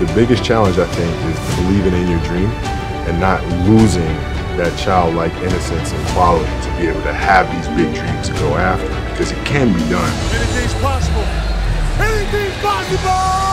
The biggest challenge, I think, is believing in your dream and not losing that childlike innocence and quality to be able to have these big dreams to go after, because it can be done. Anything's possible. Anything's possible!